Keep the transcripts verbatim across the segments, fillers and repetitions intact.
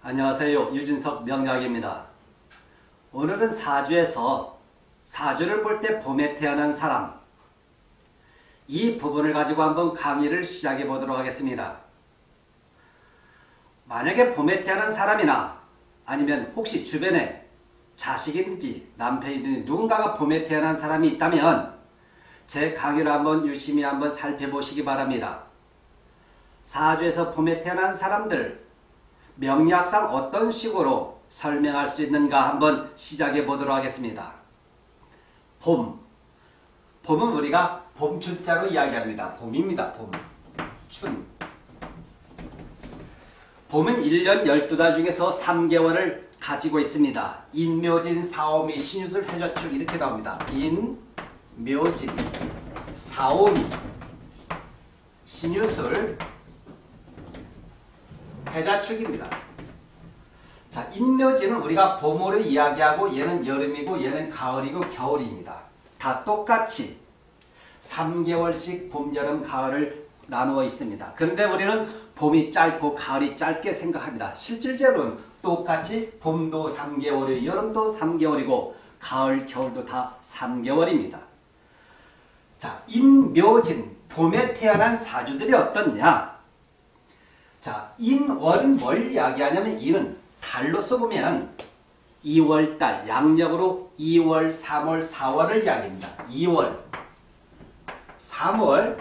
안녕하세요. 유진석 명약입니다. 오늘은 사주에서 사주를 볼 때 봄에 태어난 사람, 이 부분을 가지고 한번 강의를 시작해 보도록 하겠습니다. 만약에 봄에 태어난 사람이나 아니면 혹시 주변에 자식이든지 남편이든지 누군가가 봄에 태어난 사람이 있다면 제 강의를 한번 유심히 한번 살펴보시기 바랍니다. 사주에서 봄에 태어난 사람들 명리학상 어떤 식으로 설명할 수 있는가 한번 시작해 보도록 하겠습니다. 봄. 봄은 우리가 봄춘자로 이야기합니다. 봄입니다. 봄. 춘. 봄은 일 년 열두 달 중에서 삼 개월을 가지고 있습니다. 인묘진, 사오미, 신유술, 해자축 이렇게 나옵니다. 인, 묘진, 사오미, 신유술, 해자축입니다. 자, 인묘진은 우리가 봄으로 이야기하고 얘는 여름이고 얘는 가을이고 겨울입니다. 다 똑같이 삼 개월씩 봄, 여름, 가을을 나누어 있습니다. 그런데 우리는 봄이 짧고 가을이 짧게 생각합니다. 실질적으로는 똑같이 봄도 삼 개월이고 여름도 삼 개월이고 가을, 겨울도 다 삼 개월입니다. 자, 인묘진, 봄에 태어난 사주들이 어떻냐? 자, 인월은 뭘 이야기하냐면 인은 달로서 보면 이월달, 양력으로 이월, 삼월, 사월을 이야기합니다. 이월, 삼월,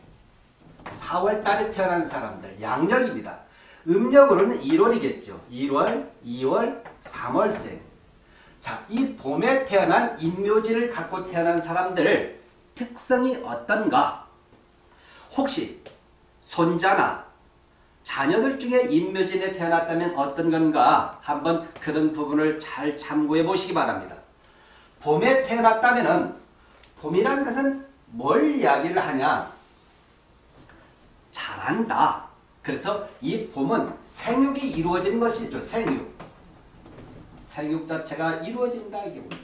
사월달에 태어난 사람들, 양력입니다. 음력으로는 일월이겠죠. 일월, 이월, 삼월생. 자, 이 봄에 태어난 인묘진을 갖고 태어난 사람들 특성이 어떤가? 혹시 손자나 자녀들 중에 인묘진에 태어났다면 어떤 건가? 한번 그런 부분을 잘 참고해 보시기 바랍니다. 봄에 태어났다면 봄이라는 것은 뭘 이야기를 하냐? 잘한다. 그래서 이 봄은 생육이 이루어진 것이죠. 생육. 생육 자체가 이루어진다. 이게 뭐죠?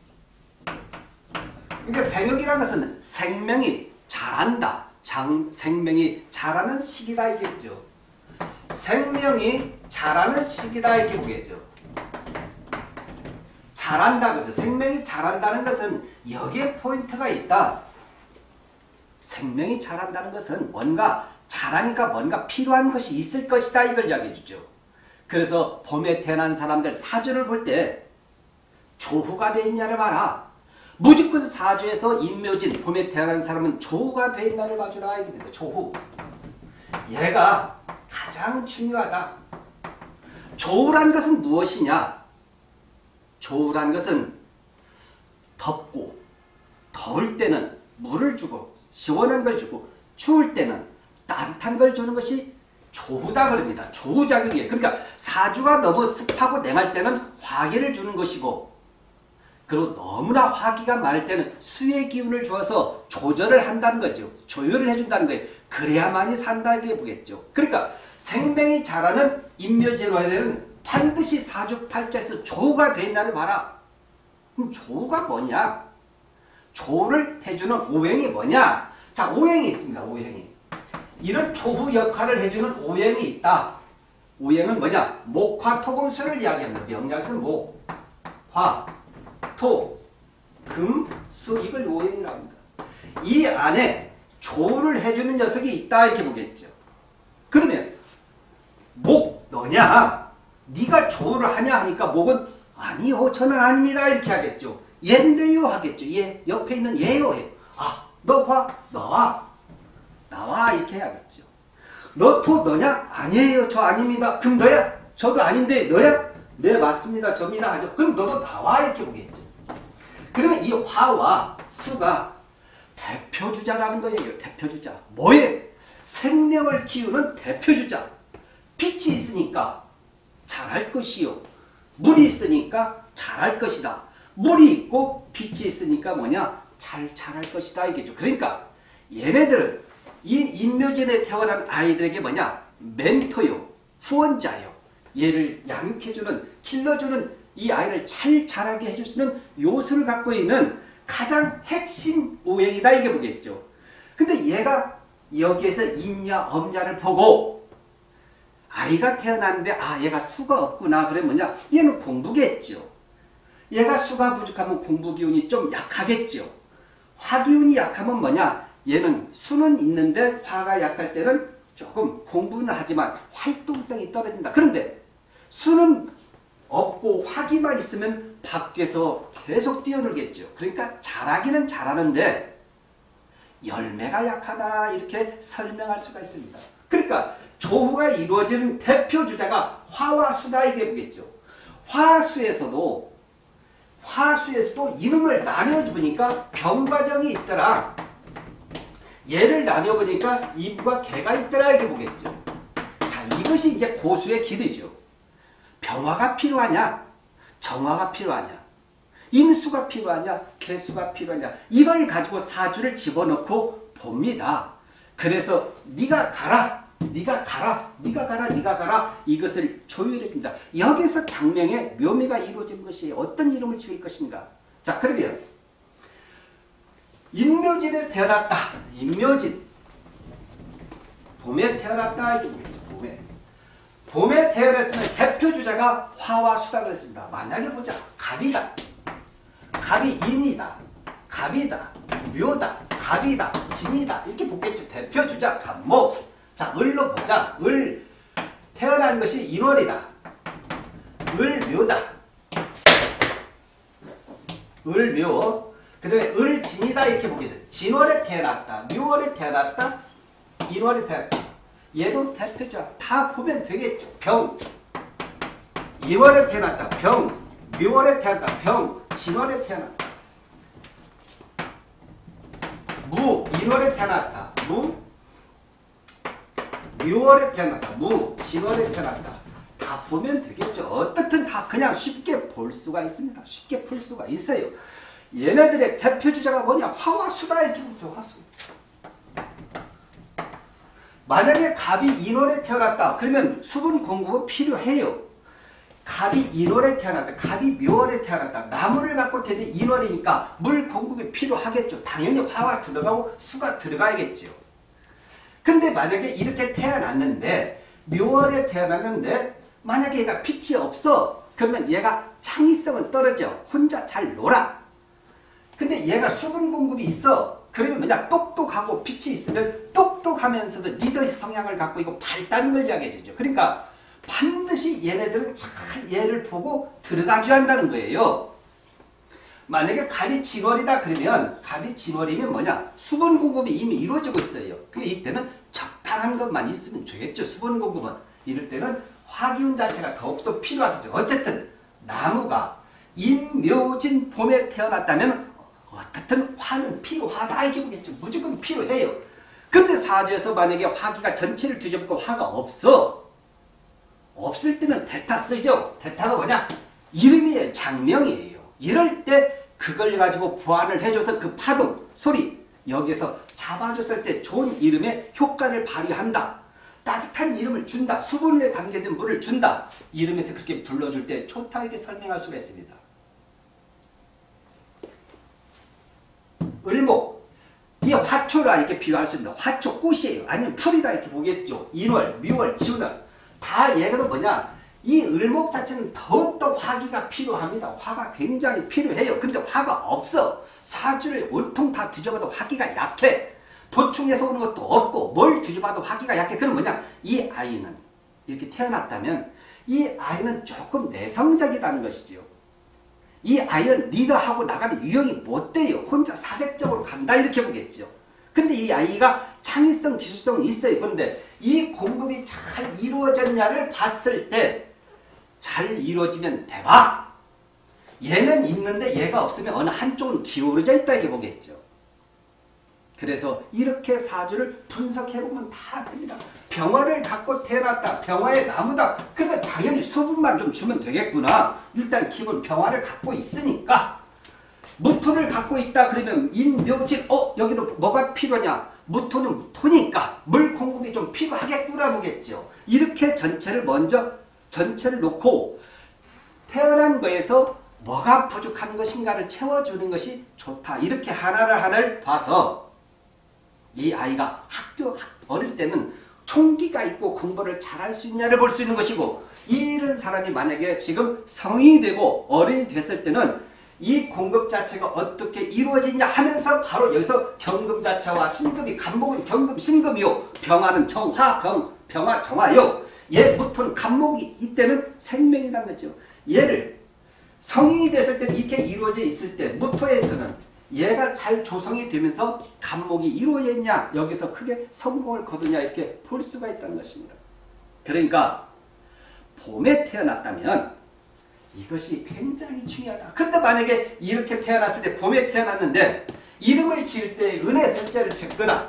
그러니까 생육이라는 것은 생명이 자란다. 장, 생명이 자라는 시기다 이겠죠. 생명이 자라는 시기다 이렇게 보겠죠. 자란다 그죠. 생명이 자란다는 것은 여기에 포인트가 있다. 생명이 자란다는 것은 뭔가 자라니까 뭔가 필요한 것이 있을 것이다 이걸 이야기해 주죠. 그래서 봄에 태어난 사람들 사주를 볼 때 조후가 돼 있냐를 봐라. 무조건 사주에서 인묘진 봄에 태어난 사람은 조후가 돼 있냐를 봐주라 이겁니다. 조후. 얘가 가장 중요하다. 조우란 것은 무엇이냐? 조우란 것은 덥고 더울 때는 물을 주고 시원한 걸 주고 추울 때는 따뜻한 걸 주는 것이 조우다 그럽니다. 조우작용이에요. 그러니까 사주가 너무 습하고 냉할 때는 화기를 주는 것이고 그리고 너무나 화기가 많을 때는 수의 기운을 주어서 조절을 한다는 거죠. 조율을 해준다는 거예요. 그래야만이 산다게 보겠죠. 그러니까 생명이 자라는 인묘진월에는 반드시 사주팔자에서 조우가 돼 있나를 봐라. 그럼 조우가 뭐냐? 조우를 해주는 오행이 뭐냐? 자, 오행이 있습니다. 오행이. 이런 조후 역할을 해주는 오행이 있다. 오행은 뭐냐? 목화 토금수를 이야기합니다. 명약에서는 목, 화, 토, 금, 수 이걸 오행이라고 합니다. 이 안에 조우를 해주는 녀석이 있다 이렇게 보겠죠. 그러면 목 너냐? 네가 조우를 하냐 하니까 목은 아니요 저는 아닙니다 이렇게 하겠죠. 얘인데요 하겠죠. 얘 옆에 있는 얘요 해. 아 너 화 나와 나와 이렇게 해야겠죠. 너 토 너냐? 아니에요 저 아닙니다. 그럼 너야? 저도 아닌데 너야? 네 맞습니다 접니다 하죠. 그럼 너도 나와 이렇게 보겠죠. 그러면 이 화와 수가 대표주자라는 거예요. 대표주자. 뭐에? 생명을 키우는 대표주자. 빛이 있으니까 잘할 것이요. 물이 있으니까 잘할 것이다. 물이 있고 빛이 있으니까 뭐냐? 잘 자랄 것이다 이게죠. 그러니까 얘네들은 이 인묘진에 태어난 아이들에게 뭐냐? 멘토요. 후원자요. 얘를 양육해주는 길러주는 이 아이를 잘 자라게 해줄 수 있는 요소를 갖고 있는 가장 핵심 오행이다 이게 보겠죠. 근데 얘가 여기에서 있냐 없냐를 보고 아이가 태어났는데 아 얘가 수가 없구나. 그러면 뭐냐? 얘는 공부겠죠. 얘가 수가 부족하면 공부 기운이 좀 약하겠죠. 화 기운이 약하면 뭐냐? 얘는 수는 있는데 화가 약할 때는 조금 공부는 하지만 활동성이 떨어진다. 그런데 수는 없고 화기만 있으면 밖에서 계속 뛰어놀겠죠. 그러니까 잘하기는 잘하는데 열매가 약하다 이렇게 설명할 수가 있습니다. 그러니까 조후가 이루어지는 대표 주자가 화와 수다 이게 보겠죠. 화수에서도 화수에서도 이름을 나뉘어보니까 병과정이 있더라. 얘를 나뉘어보니까 이부가 개가 있더라 이게 보겠죠. 자, 이것이 이제 고수의 길이죠. 병화가 필요하냐? 정화가 필요하냐? 인수가 필요하냐? 개수가 필요하냐? 이걸 가지고 사주를 집어넣고 봅니다. 그래서 네가 가라. 네가 가라. 네가 가라. 네가 가라. 이것을 조율해 줍니다. 여기서 장명의 묘미가 이루어진 것이 어떤 이름을 지을 것인가? 자, 그러면 인묘진에 태어났다. 인묘진. 봄에 태어났다. 봄에. 봄에 태어났으면 대표 주자가 화와 수다 그랬습니다. 만약에 보자. 갑이다. 갑이 인이다. 갑이다. 묘다. 갑이다. 진이다. 이렇게 보겠죠. 대표 주자 갑목. 자, 을로 보자. 을. 태어난 것이 일월이다. 을 묘다. 을 묘. 그 다음에 을 진이다. 이렇게 보겠죠. 진월에 태어났다. 묘월에 태어났다. 일월에 태어났다. 얘도 대표주자. 다 보면 되겠죠. 병. 이월에 태어났다. 병. 묘월에 태어났다. 병. 진월에 태어났다. 무. 일월에 태어났다. 무. 묘월에 태어났다. 무. 진월에 태어났다. 다 보면 되겠죠. 어떻든 다 그냥 쉽게 볼 수가 있습니다. 쉽게 풀 수가 있어요. 얘네들의 대표주자가 뭐냐? 화와 수다 이렇게 보죠. 화수. 만약에 갑이 인월에 태어났다. 그러면 수분 공급은 필요해요. 갑이 인월에 태어났다. 갑이 묘월에 태어났다. 나무를 갖고 태어난 인월이니까 물 공급이 필요하겠죠. 당연히 화가 들어가고 수가 들어가야겠죠. 근데 만약에 이렇게 태어났는데 묘월에 태어났는데 만약에 얘가 빛이 없어. 그러면 얘가 창의성은 떨어져. 혼자 잘 놀아. 근데 얘가 수분 공급이 있어. 그러면 뭐냐? 똑똑하고 빛이 있으면 똑똑하면서도 리더 성향을 갖고 있고 밝다는 걸 이야기해 주죠. 그러니까 반드시 얘네들은 잘 얘를 보고 들어가줘야 한다는 거예요. 만약에 갑이 진월이다 그러면 갑이 진월이면 뭐냐? 수분 공급이 이미 이루어지고 있어요. 그게 이때는 적당한 것만 있으면 되겠죠. 수분 공급은. 이럴 때는 화기운 자체가 더욱더 필요하겠죠. 어쨌든 나무가 인묘진 봄에 태어났다면 어떻든 화는 필요하다 이게 보겠죠. 무조건 필요해요. 근데 사주에서 만약에 화기가 전체를 뒤져보고 화가 없어. 없을 때는 대타 쓰죠. 대타가 뭐냐? 이름이에요. 장명이에요. 이럴 때 그걸 가지고 보완을 해줘서 그 파동, 소리 여기에서 잡아줬을 때 좋은 이름의 효과를 발휘한다. 따뜻한 이름을 준다. 수분에 담겨진 물을 준다. 이름에서 그렇게 불러줄 때 좋다 이렇게 설명할 수가 있습니다. 을목. 이게 화초라 이렇게 비유할 수 있습니다. 화초 꽃이에요. 아니면 풀이다 이렇게 보겠죠. 인월, 묘월, 지운월. 다 얘가 뭐냐? 이 을목 자체는 더욱더 화기가 필요합니다. 화가 굉장히 필요해요. 근데 화가 없어. 사주를 온통 다 뒤져봐도 화기가 약해. 도충에서 오는 것도 없고 뭘 뒤져봐도 화기가 약해. 그럼 뭐냐? 이 아이는 이렇게 태어났다면 이 아이는 조금 내성적이라는 것이죠. 이 아이는 리더하고 나가는 유형이 못 돼요. 혼자 사색적으로 간다 이렇게 보겠죠. 근데 이 아이가 창의성, 기술성이 있어요. 그런데 이 공급이 잘 이루어졌냐를 봤을 때 잘 이루어지면 대박! 얘는 있는데 얘가 없으면 어느 한쪽은 기울어져 있다 이렇게 보겠죠. 그래서 이렇게 사주를 분석해보면 다 됩니다. 병화를 갖고 태어났다. 병화의 나무다. 그러면 당연히 수분만 좀 주면 되겠구나. 일단 기본 병화를 갖고 있으니까. 무토를 갖고 있다 그러면 인묘진. 어? 여기도 뭐가 필요하냐? 무토는 무토니까 물 공급이 좀 필요하겠구나 보겠죠. 이렇게 전체를 먼저 전체를 놓고 태어난 거에서 뭐가 부족한 것인가를 채워주는 것이 좋다. 이렇게 하나를 하나를 봐서 이 아이가 학교 어릴 때는 총기가 있고 공부를 잘할 수 있냐를 볼 수 있는 것이고, 이런 사람이 만약에 지금 성인이 되고 어른이 됐을 때는 이 공급 자체가 어떻게 이루어지냐 하면서 바로 여기서 경금 자체와 신금이 간목은 경금 신금이요, 병화는 정화 병 병화 정화요. 얘부터는 간목이 이때는 생명이란 거죠. 얘를 성인이 됐을 때 이렇게 이루어져 있을 때 무토에서는 얘가 잘 조성이 되면서 간목이 이루어졌냐, 여기서 크게 성공을 거두냐 이렇게 볼 수가 있다는 것입니다. 그러니까 봄에 태어났다면 이것이 굉장히 중요하다. 근데 만약에 이렇게 태어났을 때 봄에 태어났는데 이름을 지을 때 은혜 은자를 적거나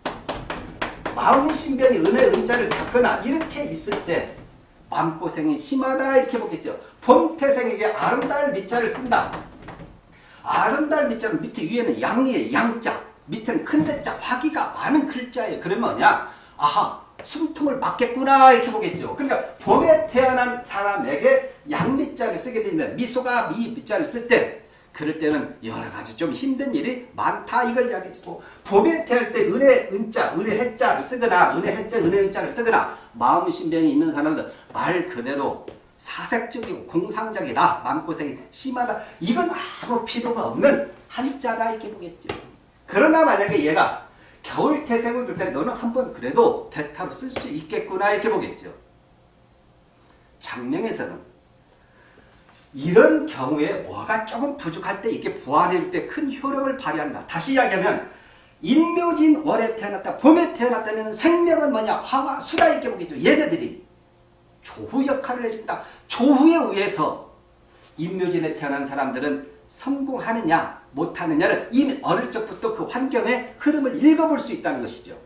마음신변이 은혜 은자를 적거나 이렇게 있을 때 마음고생이 심하다 이렇게 보겠죠. 봄태생에게 아름다울 미자를 쓴다. 아름다울 미자는 밑에 위에는 양이에요. 양자. 밑에는 큰 대자 화기가 많은 글자예요. 그러면 뭐냐? 아하, 숨통을 막겠구나 이렇게 보겠죠. 그러니까 봄에 태어난 사람에게 양미자를 쓰게 되는데 미소가 미 미자를 쓸 때 그럴 때는 여러 가지 좀 힘든 일이 많다 이걸 이야기해주고, 봄에 태어날 때 은혜 은자, 은혜 해자를 쓰거나 은혜 해자, 은혜 은자를 쓰거나 마음 신병이 있는 사람들 말 그대로 사색적이고 공상적이다. 마음고생이 심하다. 이건 아무 필요가 없는 한자다 이렇게 보겠죠. 그러나 만약에 얘가 겨울 태생을 그럴 때 너는 한번 그래도 대타로 쓸 수 있겠구나 이렇게 보겠죠. 장명에서는 이런 경우에 뭐가 조금 부족할 때 이렇게 보완해줄 때 큰 효력을 발휘한다. 다시 이야기하면 인묘진 월에 태어났다, 봄에 태어났다면 생명은 뭐냐? 화와 수다 이렇게 보겠죠. 얘네들이 조후 역할을 해준다. 조후에 의해서 인묘진에 태어난 사람들은 성공하느냐 못하느냐를 이미 어릴 적부터 그 환경의 흐름을 읽어볼 수 있다는 것이죠.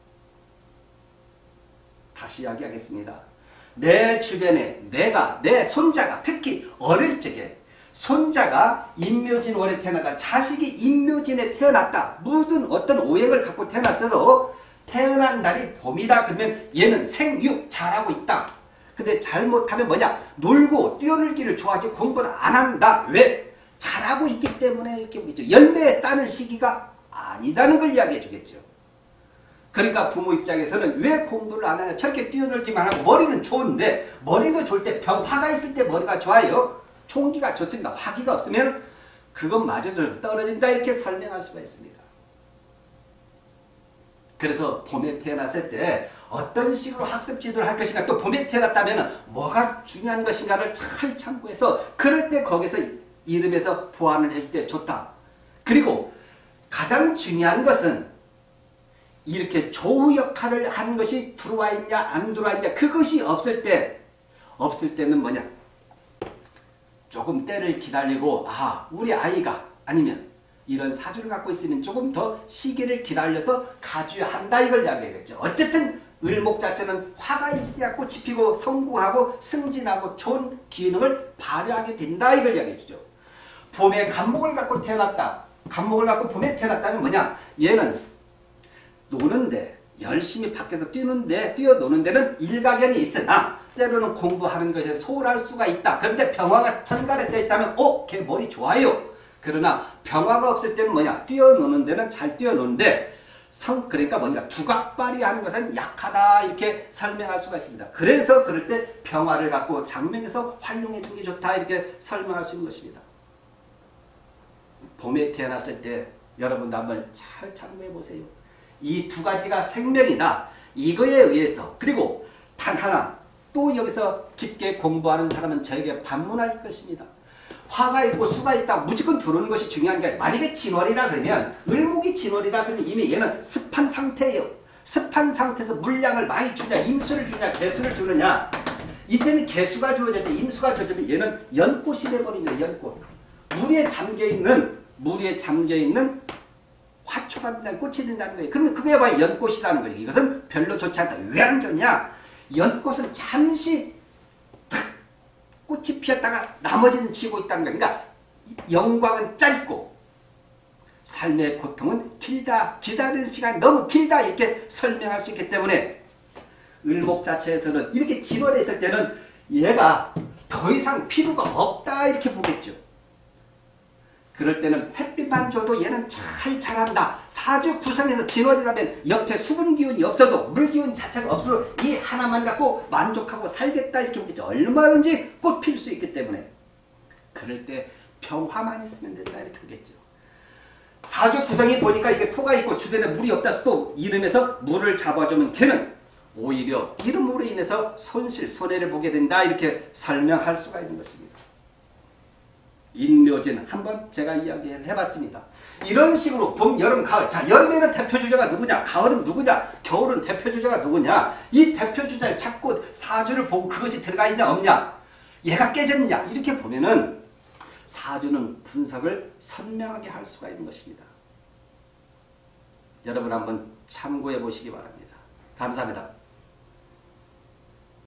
다시 이야기하겠습니다. 내 주변에 내가, 내 손자가 특히 어릴 적에 손자가 인묘진월에 태어났다, 자식이 인묘진에 태어났다, 모든 어떤 오행을 갖고 태어났어도 태어난 날이 봄이다 그러면 얘는 생육 잘하고 있다. 근데 잘못하면 뭐냐? 놀고 뛰어놀기를 좋아하지 공부를 안 한다. 왜? 잘하고 있기 때문에 이렇게 보겠죠. 열매에 따는 시기가 아니다는 걸 이야기해 주겠죠. 그러니까 부모 입장에서는 왜 공부를 안 하냐? 저렇게 뛰어놀기만 하고 머리는 좋은데, 머리도 좋을 때 병화가 있을 때 머리가 좋아요. 총기가 좋습니다. 화기가 없으면 그것마저도 떨어진다 이렇게 설명할 수가 있습니다. 그래서 봄에 태어났을 때 어떤 식으로 학습 지도를 할 것인가, 또 봄에 태어났다면 뭐가 중요한 것인가를 잘 참고해서 그럴 때 거기서 이름에서 보완을 해줄 때 좋다. 그리고 가장 중요한 것은 이렇게 조우 역할을 하는 것이 들어와 있냐 안 들어와 있냐, 그것이 없을 때 없을 때는 뭐냐? 조금 때를 기다리고, 아 우리 아이가 아니면 이런 사주를 갖고 있으면 조금 더 시기를 기다려서 가져야 한다 이걸 이야기하겠죠. 어쨌든 을목 자체는 화가 있어야 꽃이 피고 성공하고 승진하고 좋은 기능을 발휘하게 된다 이걸 이야기해 주죠. 봄에 간목을 갖고 태어났다. 간목을 갖고 봄에 태어났다면 뭐냐? 얘는 노는데, 열심히 밖에서 뛰는데, 뛰어노는 데는 일가견이 있으나 때로는 공부하는 것에 소홀할 수가 있다. 그런데 병화가 천간에 떠 있다면 어? 걔 머리 좋아요. 그러나 병화가 없을 때는 뭐냐? 뛰어노는 데는 잘 뛰어노는데 성, 그러니까 뭔가 두각발이 하는 것은 약하다 이렇게 설명할 수가 있습니다. 그래서 그럴 때 병화를 갖고 장명에서 활용해 주는 게 좋다 이렇게 설명할 수 있는 것입니다. 봄에 태어났을 때 여러분도 한번 잘 참고해 보세요. 이 두 가지가 생명이다. 이거에 의해서, 그리고 단 하나 또 여기서 깊게 공부하는 사람은 저에게 반문할 것입니다. 화가 있고 수가 있다 무조건 들어오는 것이 중요한 게 아니라, 만약에 진월이라 그러면, 을목이 진월이다 그러면 이미 얘는 습한 상태예요. 습한 상태에서 물량을 많이 주냐, 임수를 주냐, 개수를 주느냐. 이때는 개수가 주어질 때 임수가 주어지면 얘는 연꽃이 돼버립니다. 연꽃. 물에 잠겨있는 물에 잠겨있는 화초가 된다는, 꽃이 된다는 거예요. 그러면 그게 바로 연꽃이라는 거예요. 이것은 별로 좋지 않다. 왜 안 좋냐? 연꽃은 잠시 탁 꽃이 피었다가 나머지는 지고 있다는 거예요. 그러니까 영광은 짧고 삶의 고통은 길다. 기다리는 시간이 너무 길다 이렇게 설명할 수 있기 때문에 을목 자체에서는 이렇게 진월에 있을 때는 얘가 더 이상 필요가 없다 이렇게 보겠죠. 그럴 때는 햇빛만 줘도 얘는 잘 자란다. 사주 구성에서 진월이라면 옆에 수분 기운이 없어도 물 기운 자체가 없어도 이 하나만 갖고 만족하고 살겠다 이렇게 보겠죠. 얼마든지 꽃 필 수 있기 때문에 그럴 때 평화만 있으면 된다 이렇게 보겠죠. 사주 구성이 보니까 이게 토가 있고 주변에 물이 없다 또 이름에서 물을 잡아주면 걔는 오히려 이름으로 인해서 손실 손해를 보게 된다 이렇게 설명할 수가 있는 것입니다. 인묘진 한번 제가 이야기를 해봤습니다. 이런 식으로 봄, 여름, 가을. 자, 여름에는 대표 주자가 누구냐? 가을은 누구냐? 겨울은 대표 주자가 누구냐? 이 대표 주자를 찾고 사주를 보고 그것이 들어가 있냐 없냐? 얘가 깨졌냐? 이렇게 보면은 사주는 분석을 선명하게 할 수가 있는 것입니다. 여러분 한번 참고해 보시기 바랍니다. 감사합니다.